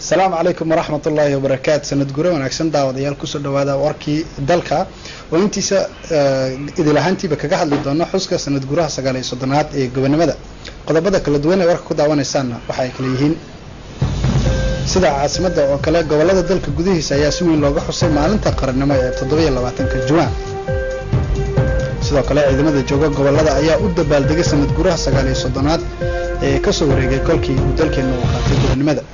السلام عليكم ورحمة الله وبركاته. سند قرآن ونكسن دعوة ديال كسر دوادا وركي دلكا وانتي إذا لهانتي بكجحد للدنا حسك سند قرآن سجالي صدنات جبنا مدى قد بدأ كل دوينة ورك كده وانا السنة وحي كليهين سدع عاصمة وكلا جوالات دلك جديه سياسوين لو جحصل مع الانتقال إنما تضوي الله واتنك الجوان سدع كلا إذا مدى جوجا جوالات أيها أود بالدقة سند قرآن سجالي صدنات كسر رجال كلكي ودلك إنه خاطر جبنا مدى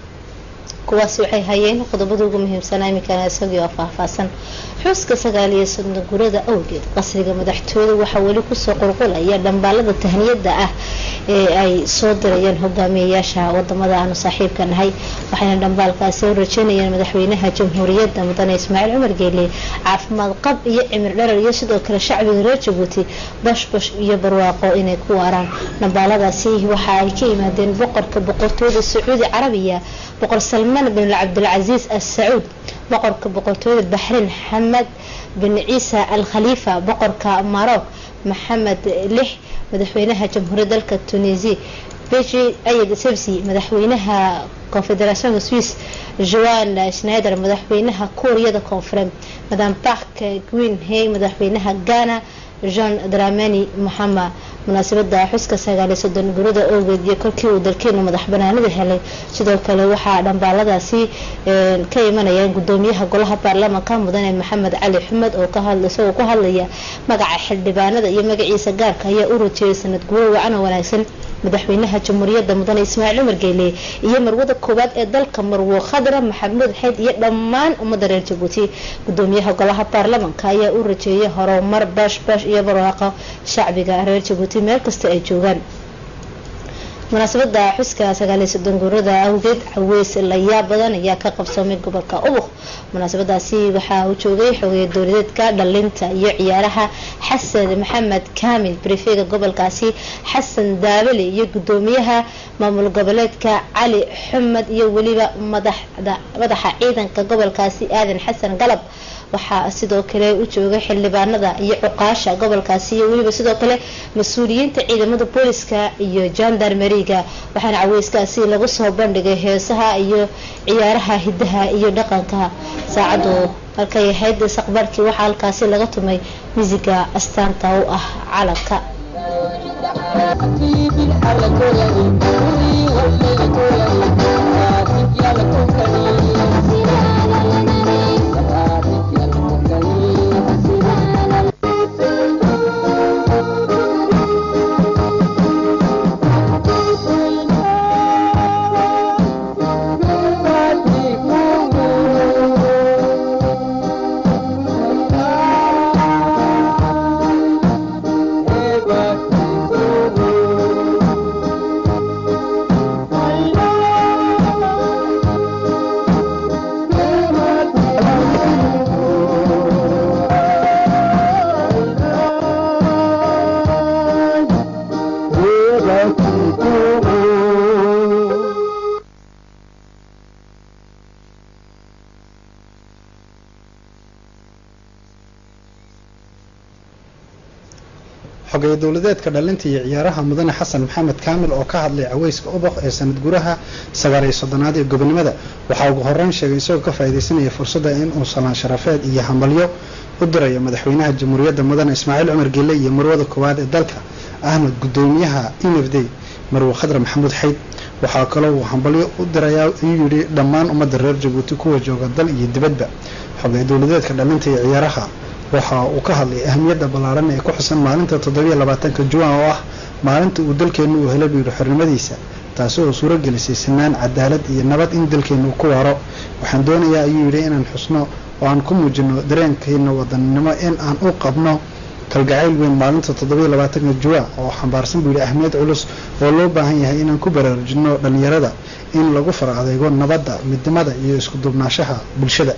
kuwaasi waxay hayeen qodobada ugu muhiimsanaa imikana isagii oo faahfaahsan xuska sagaaliyo sodon gurada awgeed qasriga madaxtooyada waxa wali ku soo qulqulaya dambaalada tahniyada ah ee ay soo dirayeen hogaamiyayaasha wadamada aan saaxiibka nahay waxayna dambaalkaasi u rajeynayeen madaxweynaha jamhuuriyadda mudane Ismaaciil Cumar Geele caafimaad qab iyo cimri dherer iyo sidoo kale shacbiga reer Djibouti bash iyo barwaaqo inay ku waaraan dambaaladaasi waxa ay ka yimaadeen boqortooyada Sacuudi Carabiya boqor Salman بن عبد العزيز السعود بقرك بقرتوية البحرين محمد بن عيسى الخليفة بقرك ماروك محمد لح مدحوينها جمهورية دلك التونسي بيجي أيد سبسي مدحوينها كونفدراسيون سويس جوان شنايدر مدحوينها كوريا دا كونفرم مدام بارك كوين هي مدحوينها غانا جون دراماني محمد munaasabada xuska sagaal iyo sodon gurada awgeed iyo kolkii uu dalkeenu madax banaanida helay sidoo kale waxa dambaaladaasi ka imanayeen gudoomiyaha golaha baarlamaanka mudane Maxamed Cali Xumed oo ka hadlayay ku hadlaya magaca xildhibaanada iyo magaciisa gaarka ayaa u rajayay sanad guur wacan wanaagsan madaxweynaha jamhuuriyadda mudane Ismaaciil Cumar Geele iyo marwada koobaad ee dalka Marwo Khadra Maxamuud Xeyd iyo dhammaan ummadda reer Djibouti gudoomiyaha golaha baarlamaanka ayaa u rajayay horumar bash iyo barwaaqo shacbiga reer Djibouti meel kasta ay joogaan munaasabada xuska sagaal iyo sodon gurada awgeed caweys la yaab badan ayaa ka qabsoomay gobolka Ubuk munaasabadaasi waxa uu joogay xogeeye dowladeedka dhalinta iyo ciyaaraha Xasan Maxamed Kaamil prefega gobolkaasi Xasan Daabale iyo gudoomiyaha maamul goboleedka Cali Xumed iyo waliba madaxa ciidanka gobolkaasi Aadan Xasan Galab waxa sidoo kale u joogay xildhibaanada iyo cuqaasha gobolkaasi iyo waliba sidoo kale mas'uuliyiinta ciidamada booliska iyo jandarmeriga waxaana caweyskaasi lagu soo bandhigay heesaha iyo ciyaaraha hidaha iyo dhaqanka saacadu halkay ahayd saqbarkii waxa halkaasi laga tumay musiga astaanta u ah calanka xogeeye dowladeedka dhalinta iyo ciyaaraha mudane Xasan Maxamed Kaamil oo ka hadlay caweyska Ubuk ee sanad guraha sagaal iyo soddonaad ee gobonimada waxa uu horreyn sheegay isagoo ka faa'iideysanaya fursadda in uu salaan sharafeed iyo hambalyo u dirayo madaxweynaha jamhuuriyadda mudane Ismaaciil Cumar Geele iyo marwada koowaad ee dalka ahmed gudoomiyaha INFD Marwo Khadra Maxamuud Xeyd waxa kale uu hambalyo u dirayaa yiri dhammaan ummadda reer Djibouti kuwa jooga dal iyo dibadba xogeeye dowladeedka dhalinta iyo ciyaaraha waxa uu ka hadlay ahmiyadda ballaaran ee ku xusan maalinta 27 Juun oo ah maalinta uu dalkeenu u helay xornimadiisa taasoo suuro gelisay sinaan cadaalad iyo nabad in dalkeenu ku waaro waxaan doonayaa ayuu yiri inaan xusno oo aan ku muujino dareenkeena wadannimo in aan u qabno kalgacayl weyn maalinta 27 Juun oo xambaarsan buu ahmiyad culus oo loo baahan yahay inaan ku baraarujino dhalinyarada in lagu faracdeego nabadda midnimada iyo isku duubnaanshaha bulshada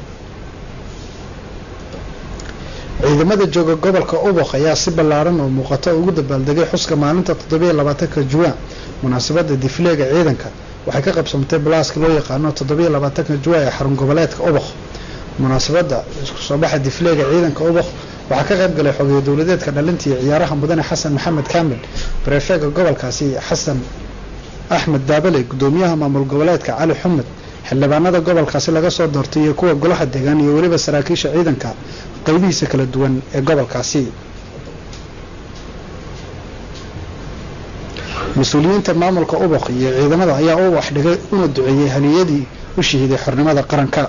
ciidamada jooga gobolka Ubuk ayaa si ballaaran oo muuqato ugu dabaaldegay xuska maalinta 27 Juun munaasabada difleega ciidanka waxay ka qabsantay blaaska loo yaqaan 27 Juun ee xarun goboleedka Ubuk munaasabada isku soo baxay difleega ciidanka Ubuk waxa ka qayb galay xogeeye dowladeedka dhalinta iyo ciyaaraha mudane Xasan Maxamed Kaamil prefega gobolkaasi Xasan Axmed Daabale gudoomiyaha maamul goboleedka Cali Xumed xildhibaanada gobolkaasi laga soo doortay iyo kuwa golaha deegaan iyo weliba saraakiisha ciidanka qaybihiisa kala duwan ee gobolkaasi. mas-uuliyiinta maamulka Ubaq iyo ciidamada ayaa u wax dhigay una duceeyay haliyadii u shahiiday xornimada qaranka.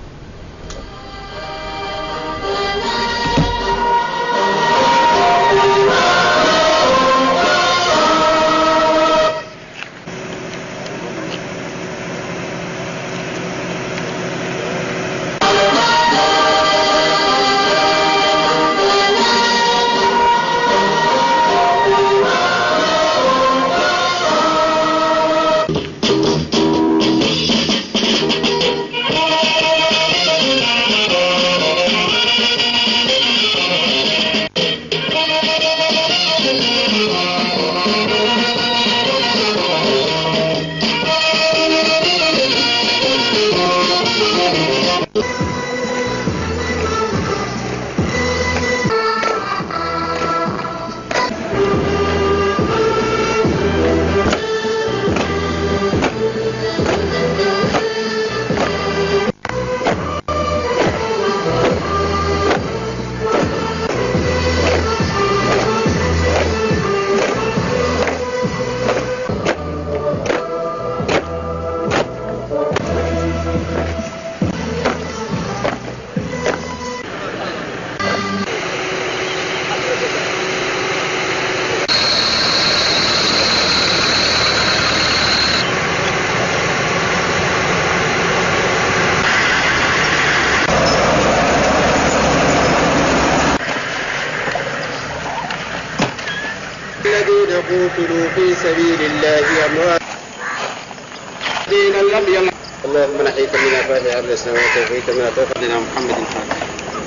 الذين قتلوا في سبيل الله أموات الذين لم يمت اللهم نحيك من فاتح الرسل وتوفيك من توفيقنا محمد الفاتح.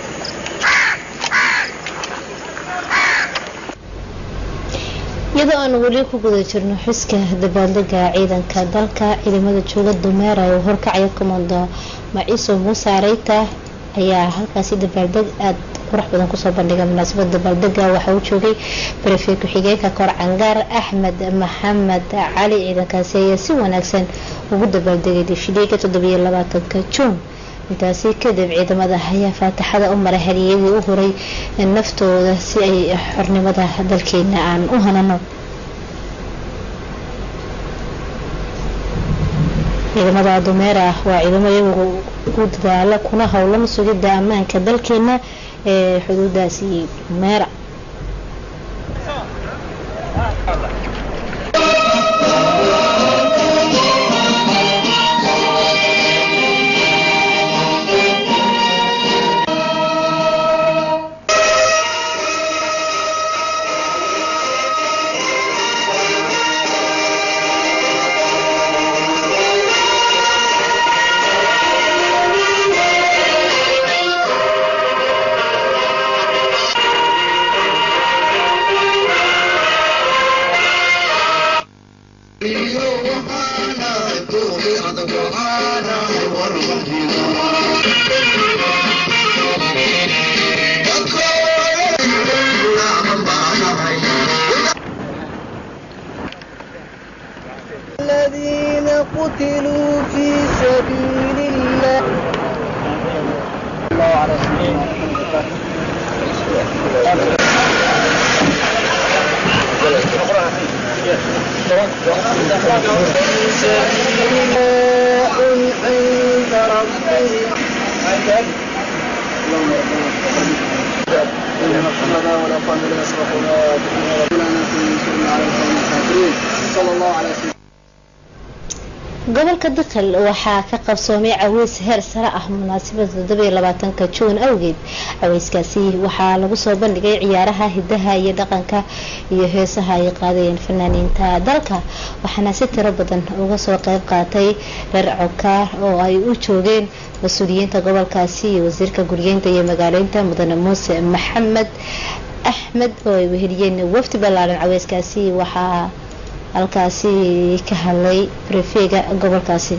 iyadoo aan weli ku guda jirno xuska dabaaldega ciidanka dalka ciidamada jooga Dameera oo horkacaya komando Maciiso Muuse Reyta ayaa halkaasi dabaaldeg aad qurux badan ku soo bandhigay. munaasabada dabaaldega waxa uu joogay prefect ku-xigeenka Kor Cangaar Axmed Maxamed Cali. ciidankaasi ayaa si wanaagsan ugu dabaaldegay difiliga 27ka Juun. intaasi kadib ciidamada ayaa faataxada u maray haliyadii u horay naftooda si ay xornimada dalkeena aan u hanano. ciidamada Dameera waa ciidamo iyagu ku dadaala kuna howlan sugidda ammaanka dalkeena ee xuduudaasi Dameera. الذين قتلوا في سبيل الله الله على سبيل عند ربهم محمدا ولا قبل يسرقنا ولا نكون على القوم الكافرين صلى الله عليه وسلم. gobolka Dakhil waxaa ka qabsoomay caweys heer sare ah munaasabada 27ka Juun awgeed. caweyskaasi waxaa lagu soo bandhigay ciyaaraha hidaha iyo dhaqanka iyo heesaha ay qaadayeen fanaaniinta dalka, waxaana si tiro badan uga soo qayb qaatay reer Cawkaar oo ay u joogeen mas'uuliyiinta gobolkaasi iyo wasiirka guryeynta iyo magaaleynta Mudane Muuse Maxamed Axmed oo ay weheliyeen wafdi ballaaran. caweyskaasi waxaa halkaasi ka hadlay prefega gobolkaasi.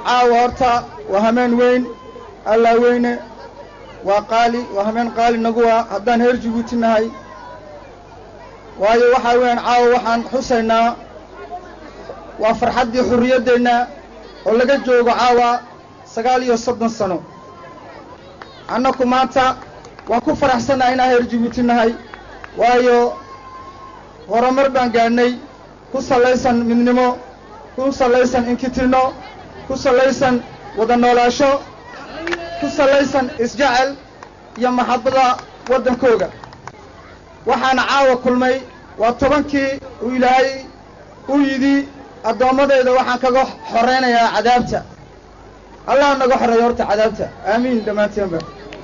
caawa horta waa hameen weyn allaa weyne waa qaali waa hameen qaali nagu ah haddaan reer Jabuuti nahay waayo waxaa weyn caawa waxaan xusaynaa waa farxaddii xurriyaddeenna oo laga joogo caawa 39 sano annaku maanta waan ku faraxsanahay inaan reer Jabuuti nahay waayo horumar baan gaadhnay ku salaysan midnimo ku salaysan inkitirno ku salaysan wada noolaasho ku salaysan isjecel iyo maxabbada waddankooga waxaana caawa kulmay waa 10kii uu ilaahay u yidhi addoommadayda waxaan kaga xoreynayaa cadaabta allah naga xoreeyo horta cadaabta aamiin dhammaanteenba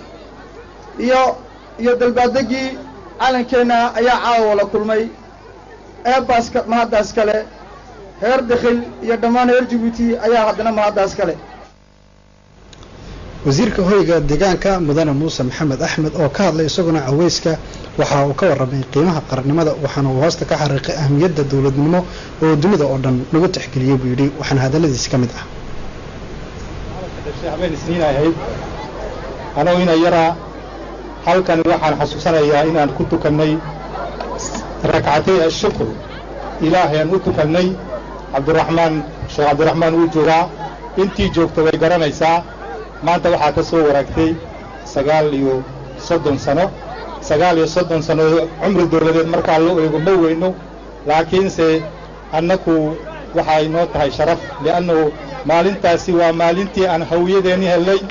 iyo dalbaadegii calankeenna ayaa caawa la kulmay eebaaska mahaddaas kale heer dakhil iyo dhammaan reer Jabuuti ayaa haddana mahaddaas kale wasiirka hoyga deegaanka mudane muuse maxamed axmed oo ka hadlay isaguna caweyska waxa uu ka warramay qiimaha qarannimada waxaana uu hoosta ka xariiqay ahmiyadda dawladnimo oo dunida oo dhan lagu tixgeliyey buu yidhi waxaana hadalladiisi ka mid ah habeen isniin ahayd anoo ina yaraa halkan waxaan xasuusanayaa inaan ku tukannay rakcatay ashukr ilaahay aan u tukannay sheekh cabdiraxmaan wuu joogaa intii joogta way garanaysaa maanta waxaa ka soo waraagtay 39 sano 39 sano cumri dawladeed markaa loo eego ma weyno laakiinse annaku waxay noo tahay sharaf li'anno maalintaasi waa maalintii aan hawiyadeenni helay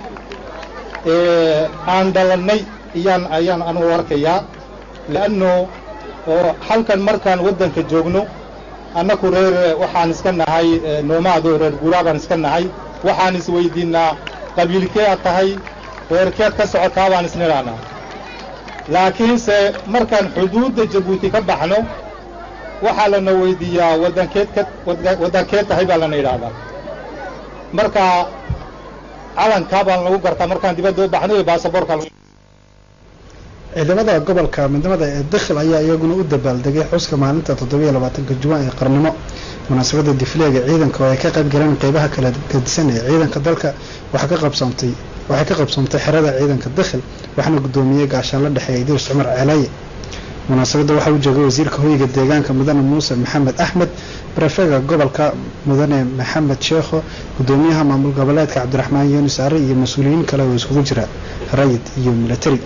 aan dhalannay ayaan anugu arkayaa li'anno oo halkan markaan waddanka joogno annaku waxaan iska nahay noomaado reer guuraabaan iska nahay waxaan isweydiinnaa qabiilkee aad tahay reerkeed ka socotaa baan isnidhaanaa laakiinse markaan xuduudda Jabuuti ka baxno waxaa lana weydiiyaa waddankeed tahay baa lana yidhaahdaa marka calankaa baan lagu gartaa markaan dibadda u baxno iyo baasaboorka ciidamada gobolka midnimada ee dakhil ayaa iyaguna u dabaaldegay xuska maalinta 27 Juwan ee qarnimo munaasabadda difleega ciidanka oo ay ka qayb galeen qaybaha kala gedisan ee ciidanka dalka waxay ka qabsantay xerada ciidanka dakhil waxaana gudoomiyay gaashaan la dhaxeeyay Idris Cumar Ceelaaye munaasabadda waxa uu joogay wasiirka hoyga deegaanka mudane muuse maxamed axmed prefega gobolka mudane maxamed sheekho gudoomiyaha maamul goboleedka cabdiraxmaan yuunus aare iyo mas'uuliyiin kale oo isugu jira rayid iyo military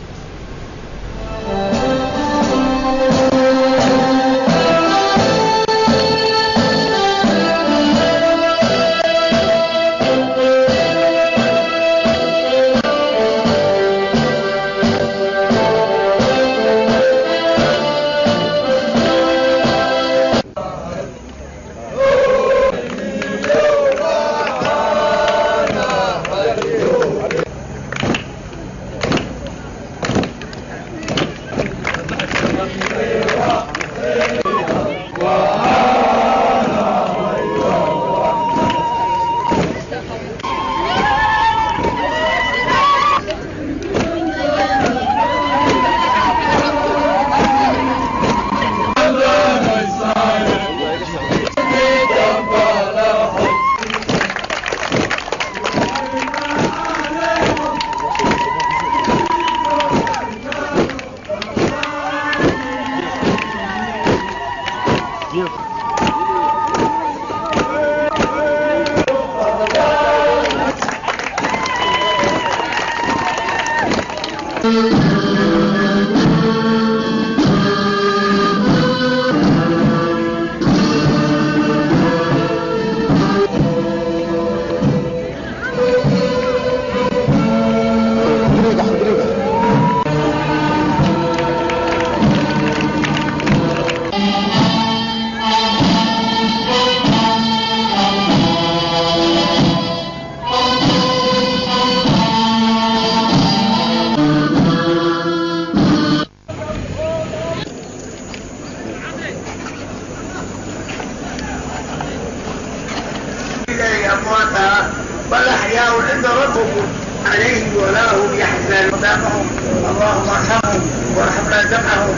أمواتها بل أحياء عند ربهم عليهم ولا هم يحزنون مدامهم اللهم ارحمهم وارحمنا جمعهم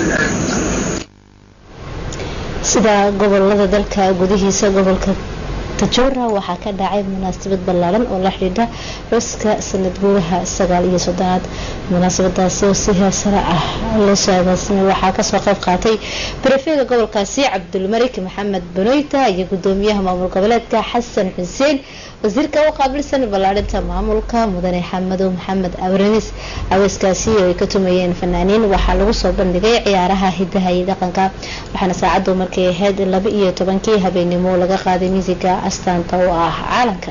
sida gobolada dalka gudihiisa gobolka Tajora waxaa ka dhacay munaasabad ballaaran oo la xidhiidha xuska sanad guuraha 19 munaasabadaasi oo si heesara ah loo saadaasinay waxaa ka soo qayb qaatay prefega gobolkaasi Cabdulmalik Maxamed Banoyta iyo gudoomiyaha maamul goboleedka Xasan Xuseen wasiirka u qaabilsan ballaarinta maamulka mudane Xamadow Maxamed Abranis aweyskaasi oo ay ka tumayeen fanaaniin waxaa lagu soo bandhigay ciyaaraha hidaha iyo dhaqanka waxaana saacadu markay ahayd 12 habeenimo laga qaaday musiga astaanta oo ah caalamka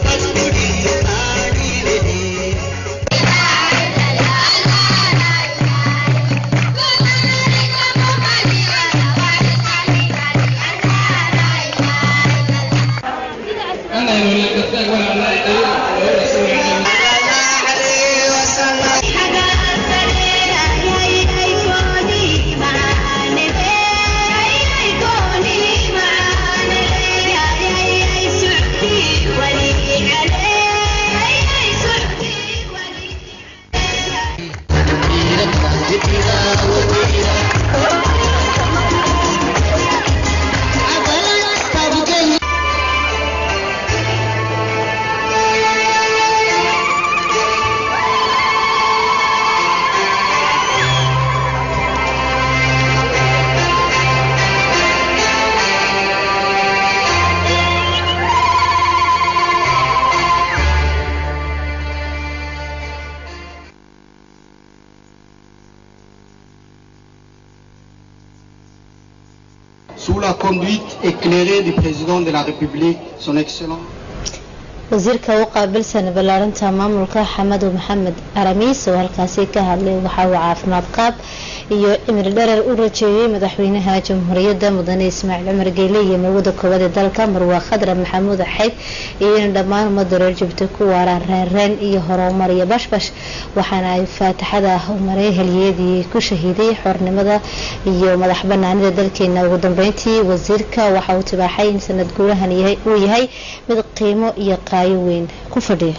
Sous la conduite éclairée du président de la République, son excellence. wasiirka u qaabilsan ballaarinta maamulka Xamadow Maxamed Aramis oo halkaasi ka hadlay waxa uu caafimaad qaab iyo cimri dherer u rajeeyay madaxweynaha jamhuuriyadda mudane Ismaaciil Cumar Geyle iyo madaxda koowaad ee dalka Marwa Khadra Maxamuud Xayd iyo dhammaan ummadda Jibta ku waaraan reereen iyo horumar iyo bashbash waxaana ay faataxada u maray halyeedii ku shahiiday xornimada iyo madax banaanida dalkeena ugu dambeyntii wasiirka waxa uu tibaaxay in sanad guurahan uu yahay mid qiimo iyo weyn ku fadhiya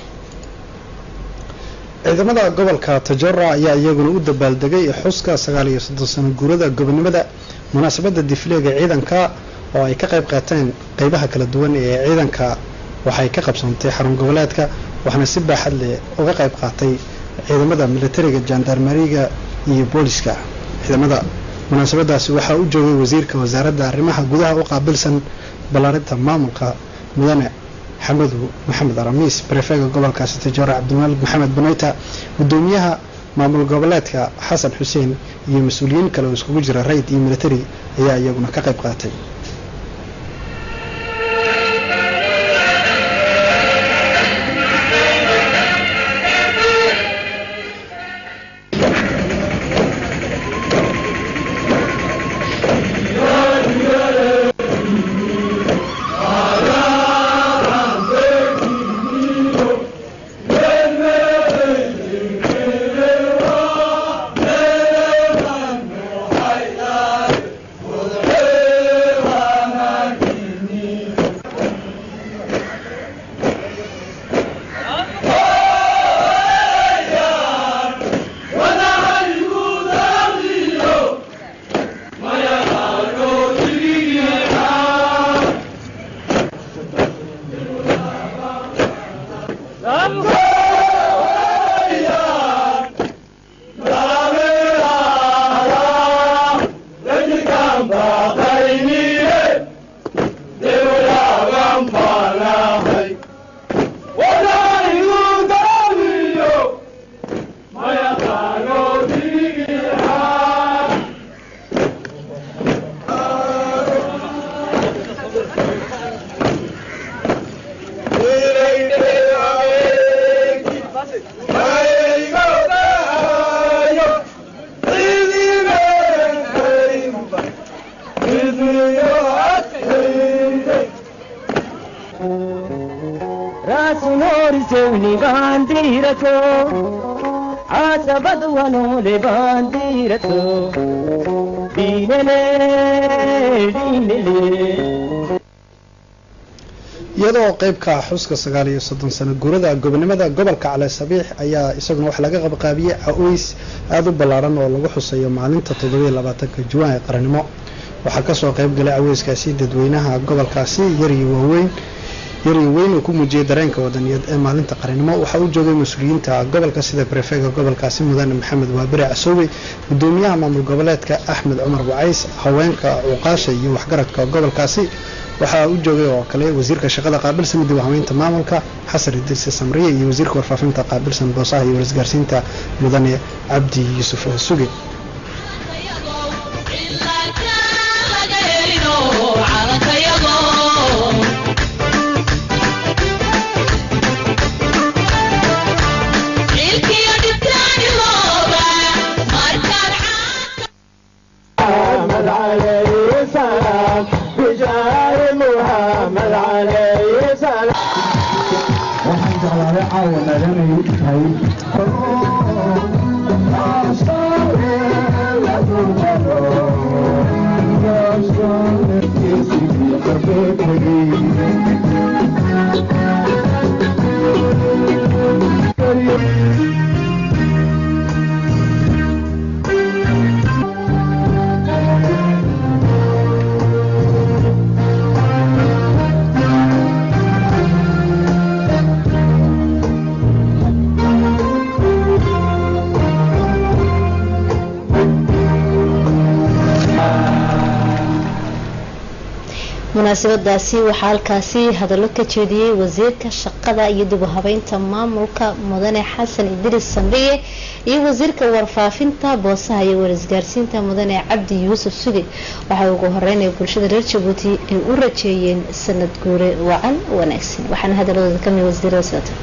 ciidamada gobolka Tajora ayaa iyaguna u dabaaldegay xuska 39 sano guurada gobonimada munaasabada difleega ciidanka oo ay ka qayb qaateen qaybaha kala duwan ee ciidanka waxay ka qabsantay xarun goboleedka waxaana si baaxad leh uga qayb qaatay ciidamada militariga jandarmeriga iyo booliska ciidamada munaasabadaasi waxa uu joogay wasiirka wasaaradda arrimaha gudaha u qaabilsan ballaarinta maamulka mudane Xamadow Maxamed Aramis prefega gobolkaasi Tajora Cabdulmalik Maxamed Banoyta gudoomiyaha maamul goboleedka Xasan Xuseen iyo mas'uuliyiin kale oo iskugu jira rayd iyo military ayaa iyaguna ka qayb qaatay iyadoo qaybka xuska 39 sano guurada gobonimada gobolka Cali Sabiix ayaa isaguna wax laga qabqaabiyay aweys aad u ballaaran oo lagu xusayo maalinta 27 Juun ee qaranimo waxaa ka soo qayb galay aweyskaasi dadweynaha gobolkaasi yar iyo waaweyn yari weyn uu ku muujiyay dareenka wadaniyaed ee maalinta qaranimo waxa uu joogay mas'uuliyiinta gobolka sida prefega gobolkaasi mudane maxamed waabire casoowe gudoomiyaha maamul goboleedka axmed cumar wacays haweenka cuqaasha iyo waxgaradka gobolkaasi waxa uu joogay oo kale wasiirka shaqada qaabilsan dib u habeynta maamulka xasan idriis samriye iyo wasiirka warfaafinta qaabilsan boosaha iyo isgaarsiinta mudane cabdi yuusuf suge munaasabadaasi waxaa halkaasi hadallo ka jeediyey wasiirka shaqada iyo dib u habeynta maamulka mudane xasan idriis samriye iyo wasiirka warfaafinta boosaha iyo warisgaarsiinta mudane cabdi yuusuf suge waxay ugu horeynaya bulshada reer jabuuti ay u rajeeyeen sanad guure wacan wanaagsan waxaana hadaladooda kamid wasiirada socota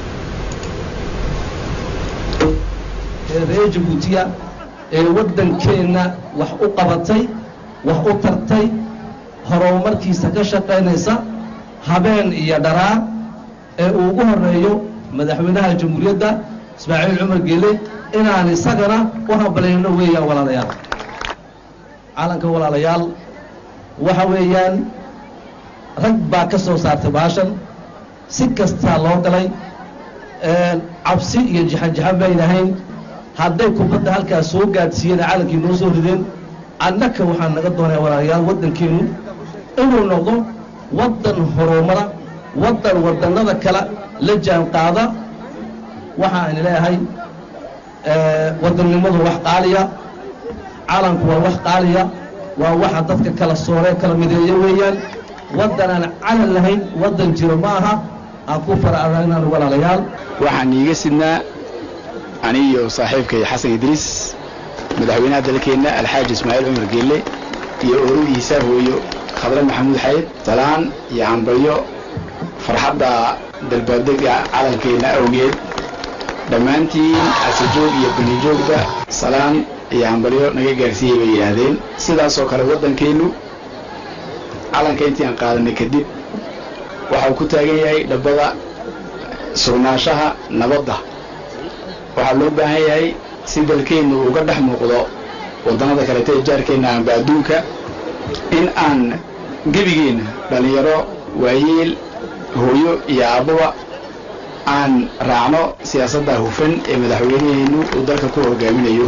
reer jabuutiya ee wadankeena wax u qabatay wax u tartay horumarkiisa ka shaqaynaysa habeen iyo dharaa ee uu ugu horeeyo madaxweynaha jamhuuriyadda ismaaciil cumar geele inaan isagana u hambalyayno weeyaan walaalayaal calanka walaalayaal waxa weeyaan rag baa ka soo saartay baashan si kastaa loo galay cabsi iyo jaxanjaxan baynahayn hadday kubadda halkaas soo gaadhsiiyeen calankii noo soo rideen annaka waxaan naga doonaya walaalayaal waddankeenu inuu noqdo waddan horumara waddan wadannada kale la jaan qaada waxa aan leeyahay wadannimadu wax qaaliya calanku waa wax qaaliya waa waxa dadka kala sooree kala mideeya weeyaan waddan aan calan lahayn waddan jiro ma aha aan ku faraadanaan walaalayaal waxaan iiga sidnaa aniyo saaxiibkay xasan idriis madaxweynaha dalkeenna alxaaji ismaaciil cumar geelle iyo oorihiisa hooyo khadre maxamuud xayd salaan iyo hambalyo farxadda dalbaadega calankeenna awgeed dhammaantiin asajoog iyo banijoogba salaan iyo hambalyo naga gaarsiiyey bay yidhaahdeen sidaasoo kale waddankeennu calanka intii aan qaadanay kadib waxau ku taagan yahay dhabbada sugnaanshaha nabadda waxaa loo baahan yahay si dalkeennu uga dhex muuqdo waddannada kaleeta ee jaarkeenna aanba adduunka in aan gebigeenna dhallinyaro waayeel hooyo iyo aabbaba aan raacno siyaasadda hufan ee madaxweynaheennu uu dalka ku hogaaminayo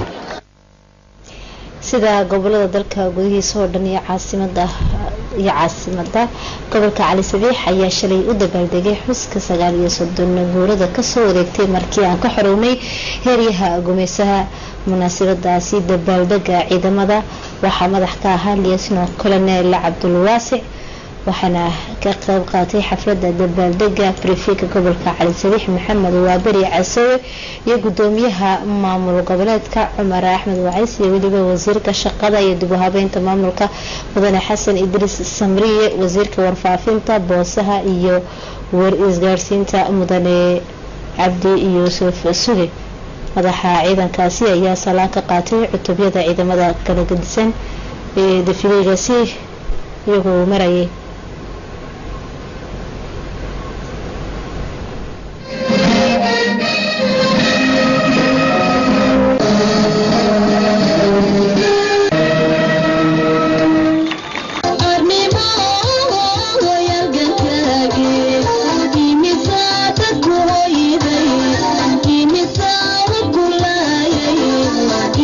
sida gobolada dalka gudihiisa oo dhan iyo caasimada gobolka cali sabiix ayaa shalay u dabaaldegay xuska 39 guurada kasoo wareegtay markii aan ka xorownay heeryaha gumeysaha munaasabadaasi dabaaldega ciidamada waxaa madax ka ahaa lieutenant colonel cabdulwaasic waxaana ka qayb qaatay xafladda dabaaldega prefega gobolka cali sabiix maxamed waaberi casoowe iyo gudoomiyaha maamul goboleedka cumar axmed wacays iyo weliba wasiirka shaqada iyo dib u habeynta maamulka mudane xasan idriis samriye wasiirka warfaafinta boosaha iyo isgaarsiinta mudane cabdi yuusuf suge madaxa ciidankaasi ayaa salaan ka qaatay cutubyada ciidamada kala gedisan ee dafileegaasi iyagoo marayay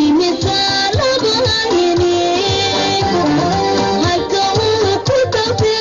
Thank you.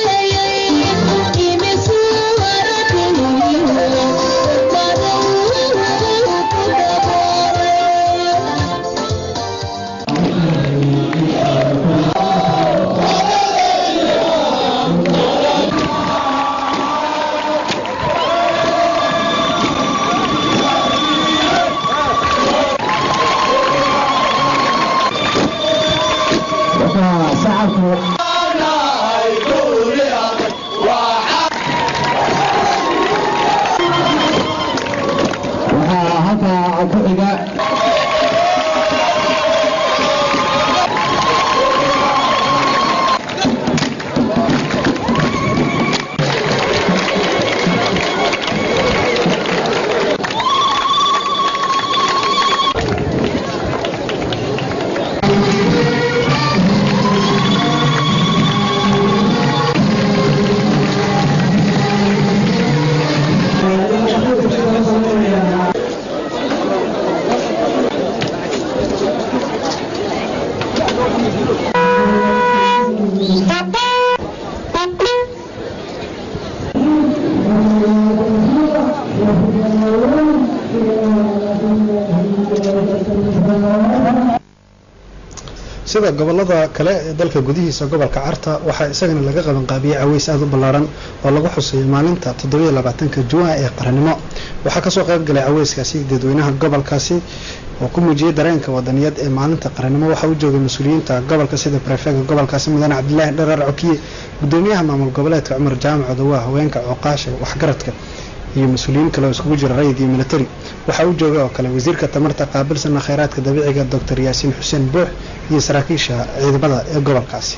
sida gobolada kale ee dalka gudihiisa gobolka Carta waxaa isagana laga qaban qaabiyay caweys aad u ballaaran oo lagu xusayo maalinta 27 Juun ee qarannimo waxaa ka soo qayb galay caweyskaasi dadweynaha gobolkaasi oo ku muujiyay dareenka wadaniyad ee maalinta qarannimo waxa uu joogay mas'uuliyiinta gobolka sida prefect gobolkaasi Mudane Cabdullaahi Dharar Cokiye gudoomiyaha maamul goboleedka Cumar Jaamac Odawa haweenka Cooqaasha waxgaradka iyo mas'uuliyiin kale oo isku jira rayid iyo military waxa uu joogay oo kale wasiirka tamarta qaabilsan kheyraadka dabiiciga Dr. Yaasiin Xuseen Buux iyo saraakiisha ciidamada ee gobolkaasi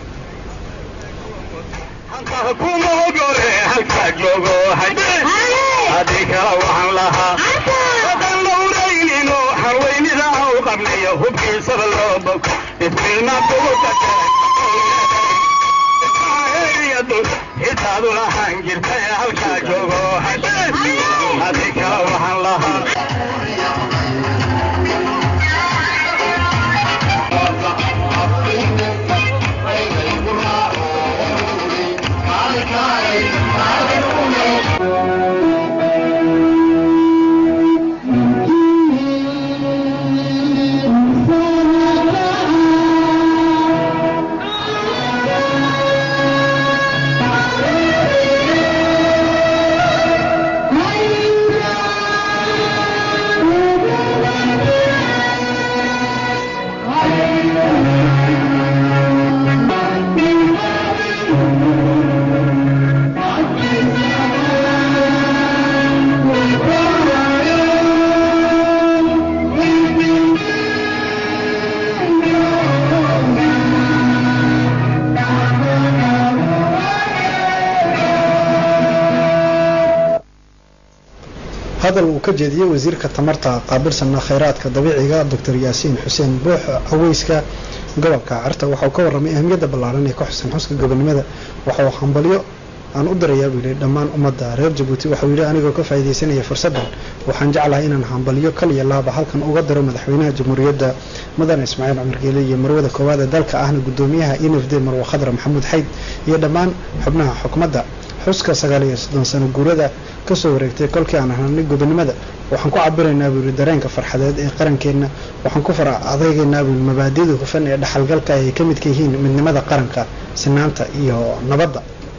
هذا وكجدية وزير كتمرتا قابلسنا خيرات كضبيعية دكتور ياسين حسين بوح عويسكا gobolka Carta waxa uu ka warramay ahmiyada ballaaran ee ku xusan xuska gobolnimada waxa uu xambaliyo aan u dirayaa wiilay dhammaan ummadda reer Djibouti waxa uu yiri anigoo ka faa'iideysanaya fursadan waxaan jeclahay inaan xambaliyo kaliya laaba halkan uga diro madaxweynaha jamhuuriyadda Mudane Ismaaciil Cumar Geele iyo marwada koowaad ee dalka ahna gudoomiyaha INFD Marwo Khadra Maxamuud Xayd iyo dhammaan xubnaha xukuumadda xuska 39 sano guurada ka soo wareegtay kolkii aan ahaanay gobonimada waxaan ku cabiraynaa wiilay dareenka farxadeed ee qarankeena waxaan ku fara adeegaynaa wiilay mabaadi'da hufan ee dhaxalgalka ay ka mid yihiin midnimada qaranka sinaanta iyo nabadda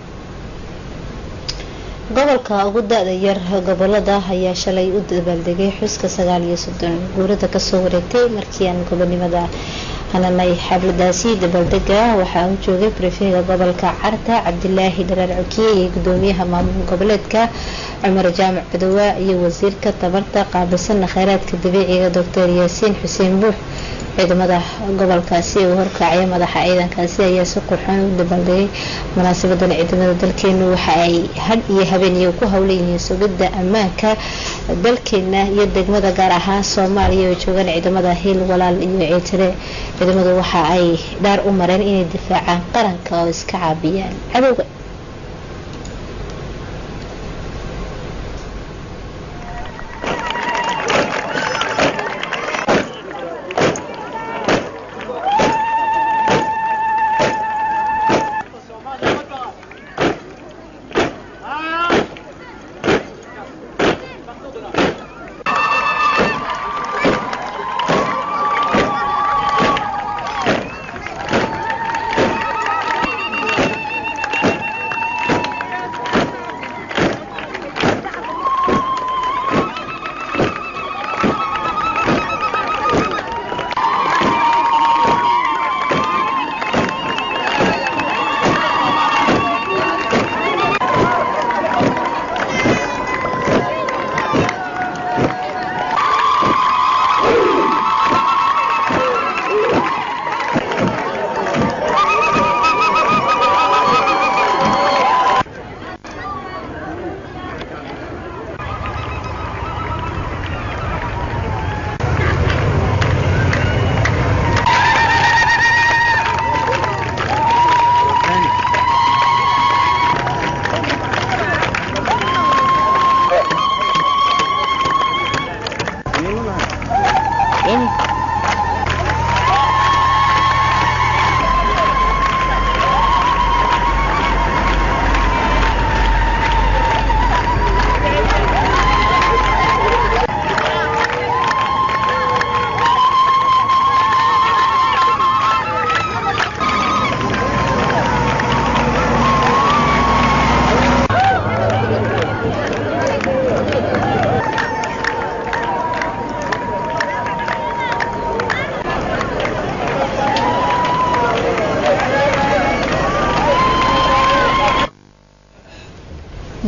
gobolka ugu da'da yar gobolada ayaa shalay u dabaaldegay xuska 39 guurada ka soo wareegtay markii aan gobonimada hananay xafladaasi dabaaldega waxaa uu joogay prefect gobolka Carta Cabdullaahi Dharar Cokiye iyo gudoomiyaha maamul goboleedka Cumar Jaamac Odawa iyo wasiirka tamarta qaabilsan kheyraadka dabiiciga Dr. Yaasiin Xuseen Buux ciidamada gobolkaasi oo horkacay madaxa ciidankaasi ayaa si qurxoon u dabaaldegay munaasabadan ciidamada dalkeenu waxa ay had iyo habeen ku hawleeyeen sugidda ammaanka dalkeena iyo degmada gaar ahaan Soomaaliya oo joogan ciidamada Hiil Walaal iyo Ciitire ciidamadu waxa ay dhaar u mareen inay difaacaan qaranka oo iska caabiyaan cadowga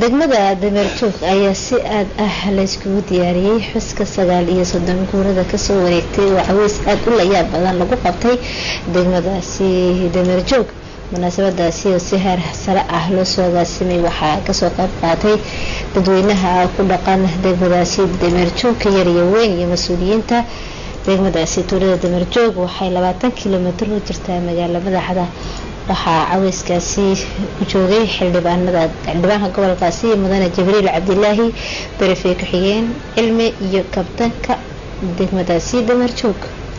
degmada dameerjoog ayaa si aad ah layskugu diyaariyey xuska 39 guurada kasoo wareegtay oo caweys aad u layaab badan lagu qabtay degmadaasi dameerjoog munaasabadaasi oo si heer sare ah loo soo agaasimay waxaa kasoo qayb qaatay dadweynaha ku dhaqan degmadaasi dameerjoog yar iyo weyn iyo mas-uuliyiinta degmadaasi tuulada dameerjoog waxay 20 kilomitir u jirtaa magaalada madaxda waxaa caweyskaasi ku joogay xildhibaanka gobolkaasi mudane Jibriil Cabdilaahi barafee ku xigeen cilmi iyo kabtanka degmadaasi dameerjoog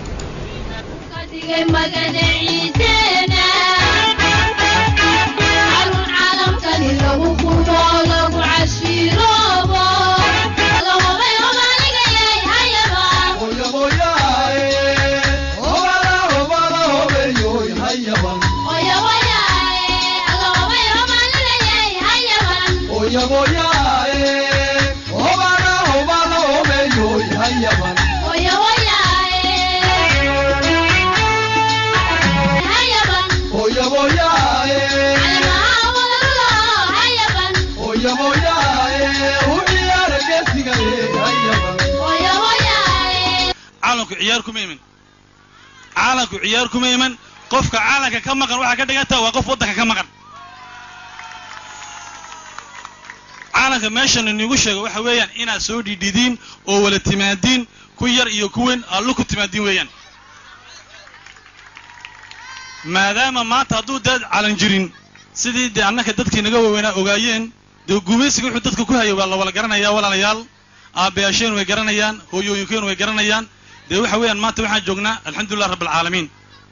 caalanku ciyaar kuma iman qofka caalanka ka maqan waxa ka dhiganta waa qof wadanka ka maqan caalanka meeshan inagu sheego waxa weeyaan inaad soo dhidhidiin oo wala timaadiin ku yar iyo ku weyn allu ku timaadiin weeyaan maadaama maanta hadduu dad calan jirin sidii de annaka dadkii naga waaweynaa ogaayeen dee gumaysiga wuxuu dadka ku hayay waa la wala garanayaa walaalayaal aabbayaasheen way garanayaan hooyooyinkeen way garanayaan dee waxa weeyaan maanta waxaan joognaa alxamdulilah rabbil caalamiin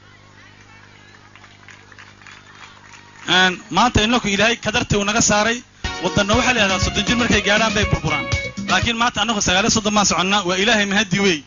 maanta inaku ilaahay kadartii uu naga saaray wadanna waxaa la yidhahdaa 30 jir markay gaadhaan bay burburaan laakiin maanta annagu 39 maan soconnaa waa ilaahay mahadi wey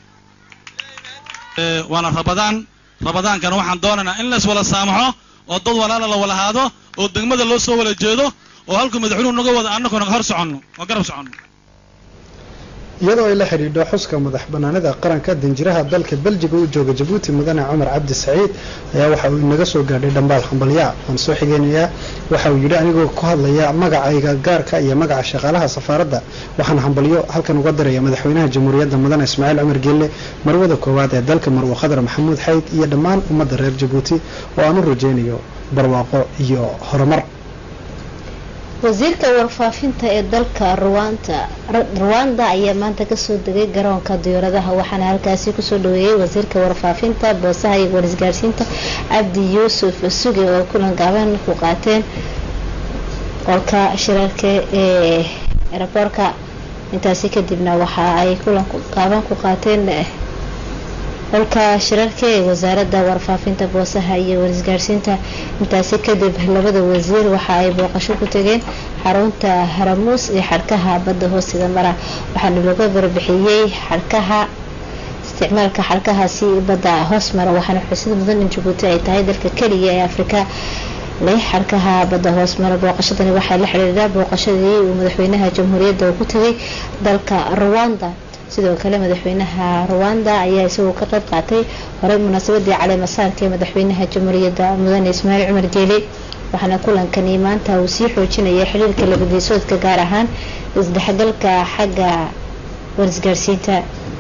waana rabadaankana waxaan doonaynaa in lays wala saamaxo oo dad walaala la wala haado oo degmada loo soo wala jeedo oo halka madaxweynuhu naga wada annagu naga hor soconno oo garab soconno iyadoo ay la xiriidho xuska madax banaanida qaranka danjiraha dalka Belgiga uu jooga Djibouti mudane Umar Cabdi Saciid ayaa waxa uu naga soo gaadhay dhambaal xambalya aan soo xigeenaya waxa uu yiri anigoo ku hadlaya magacayga gaarka iyo magaca shaqaalaha safaaradda waxaan xambalyo halkan uga diray madaxweynaha jamhuuriyadda mudane Ismaaciil Cumar Geelle marwada koowaad ee dalka Marwo Khadar Maxamuud Xayd iyo dhammaan ummadda reer Djibouti oo aan u rajeynayo barwaaqo iyo horumar wasiirka warfaafinta ee dalka Rwanda ayaa maanta ka soo degay garoonka diyaaradaha waxaana halkaasi ku soo dhaweeyay wasiirka warfaafinta boosaha iyo warisgaarsiinta Abdi Yusuf Suge oo kulan gaaban ku qaateen qolka shirarka ee airportka intaasi kadibna waxa ay kulan gaaban ku qaateen qolka shirarka ee wasaaradda warfaafinta boosaha iyo warisgaarsiinta intaasi kadib labada wasiir waxa ay booqasho ku tageen xarunta Haramuus ee xarkaha badda hoostiisa mara waxaana laga barbixiyay xarkaha isticmaalka xarkahaasi badda hoos mara waxaana xusid mudan in Djibouti ay tahay dalka kaliya ee Afrika leh xarkaha badda hoos mara booqashadani waxay la xiriirtaa booqashadii uu madaxweynaha jamhuuriyadda ku tagay dalka Rwanda sidoo kale madaxweynaha Rwanda ayaa isagoo ka qayb qaatay horay munaasabadii caleemasaarka ee madaxweynaha jamhuuriyadda mudane Ismaaciil Cumar Geelle waxaana kulankani maanta uu sii xoojinaya xiriirka labadiisoodka gaar ahaan isdhexgalka xagga warisgaarsiinta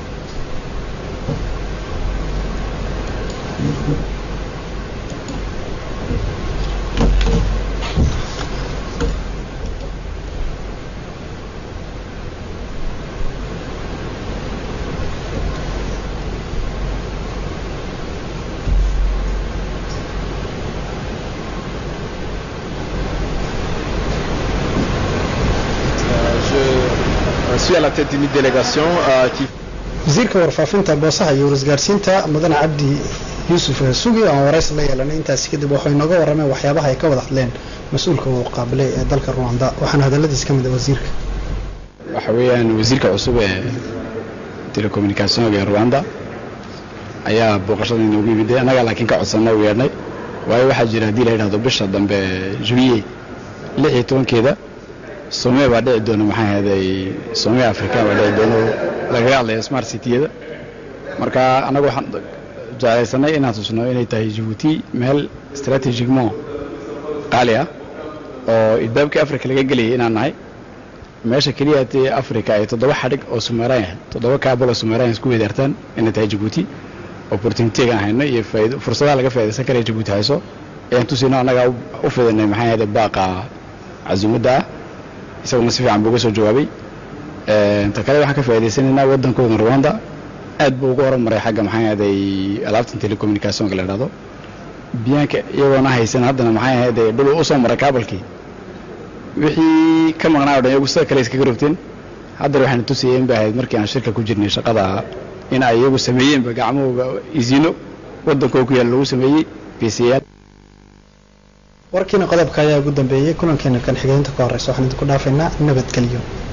à la tête d'une délégation qui wasiirka warfaafinta boosaha iyo warisgaarsiinta mudane Cabdi Yusuf Suge oo wareys la yeelanay intaas kadib waxay naga warameen waxyaabaha ay ka wada hadleen mas'uulka uu qaabilay ee dalka Rwanda waxaana hadaladiis ka mid ah wasiirka waxa weeyaan wasiirka cusub ee telecommunicationka ee Rwanda ayaa booqashada inoogu yimid anaga laakiin ka codsanay u yeernay waayo waxa jira hadii la yiraahdo bisha dambe Juillet 16keeda Soomaalida waa dhici doona maxay ahaday Soomaaliya Afrika waa dhici doona laga hadlayo smart city-da marka anagu waxaan jeclaysanay inaan tusno inay tahay Djibouti meel strategiquement qaali ah oo idabka Afrika laga galiyay inaan nahay meesha keliya ee Afrika ay 7 xadhig oo Soomaaliya 7 kaabal oo Soomaaliya isku weedartaan inay tahay Djibouti opportunity-ga hayno iyo fursadaha laga faa'iideysan karo Djibouti hayso ee tusino anaga u fidanay maxay ahayd baaqa cazumada isaguna si fiican buu soo jawaabay inta kale waxaan ka faa'iideysanaynaa wadankooda Rwanda aad buu ugu horumaray xagga maxay ahayd alaabta telecommunication la yiraahdo biyaanka iyagoona haysan haddana maxay ahayd dhul u soo maray kaabalkii wixii ka maqnaa oo dhan iyagu sida kale iskaga rogteen haddana waxaan tusiyeen baahayd markii aan shirka ku jirnay shaqada in ay iyagu sameeyeen gacmahooda isino wadankooda ku yaal lagu sameeyay PCL warkiina qodobka ayaa ugu dambeeyay kulankeena kan xigeynta ka horeysa waxaan idinku dhaafaynaa nabadgelyo